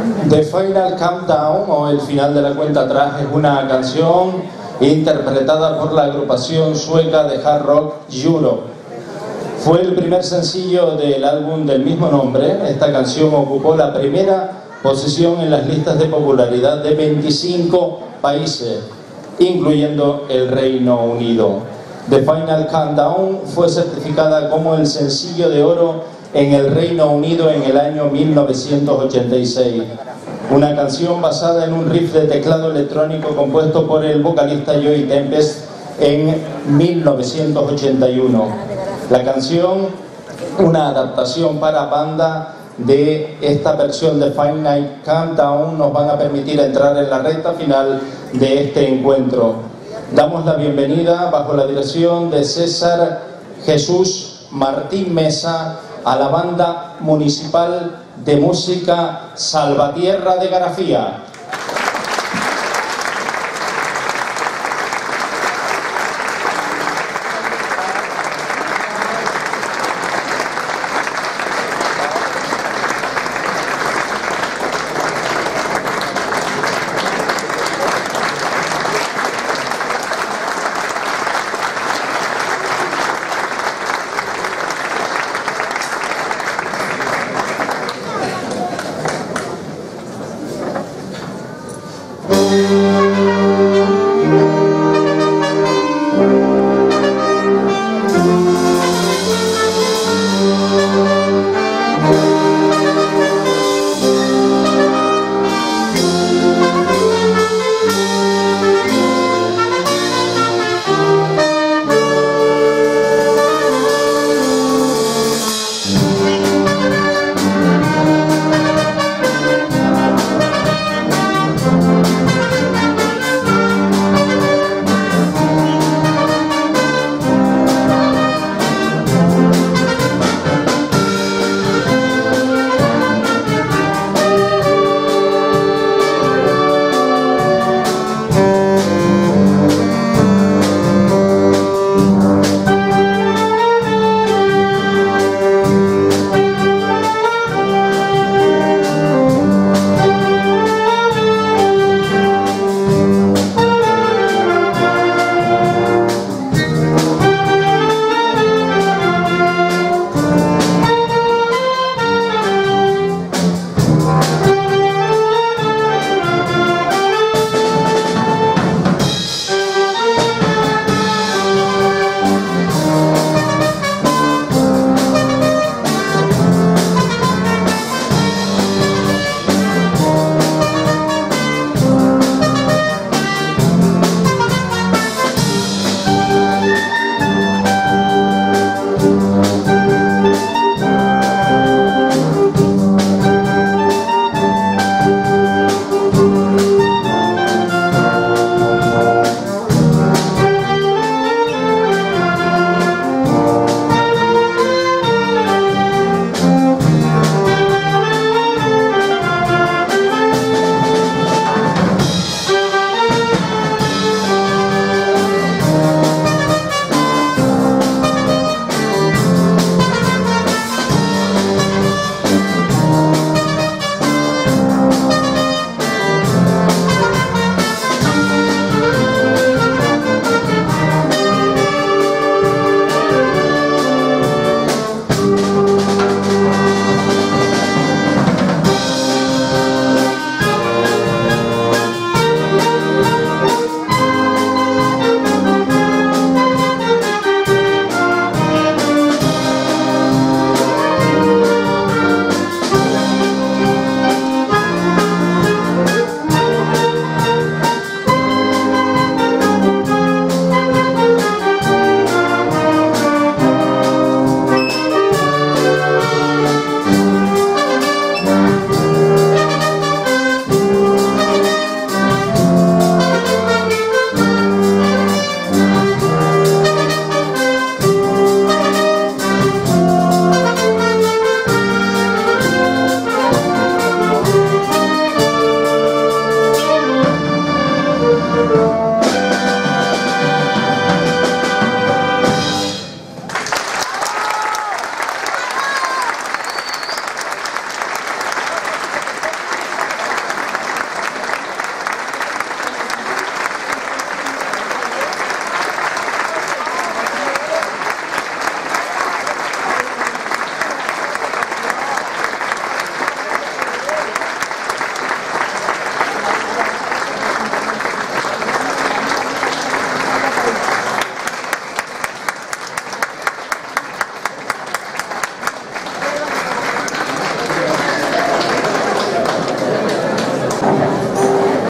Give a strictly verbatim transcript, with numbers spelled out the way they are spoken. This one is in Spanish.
The Final Countdown, o El final de la cuenta atrás, es una canción interpretada por la agrupación sueca de hard rock Europe. Fue el primer sencillo del álbum del mismo nombre. Esta canción ocupó la primera posición en las listas de popularidad de veinticinco países, incluyendo el Reino Unido. The Final Countdown fue certificada como el sencillo de oro en el Reino Unido en el año mil novecientos ochenta y seis. Una canción basada en un riff de teclado electrónico compuesto por el vocalista Joey Tempest en mil novecientos ochenta y uno. La canción, una adaptación para banda de esta versión de Final Countdown, nos van a permitir entrar en la recta final de este encuentro. Damos la bienvenida, bajo la dirección de César Jesús Martín Mesa, a la banda municipal de música Salvatierra de Garafía.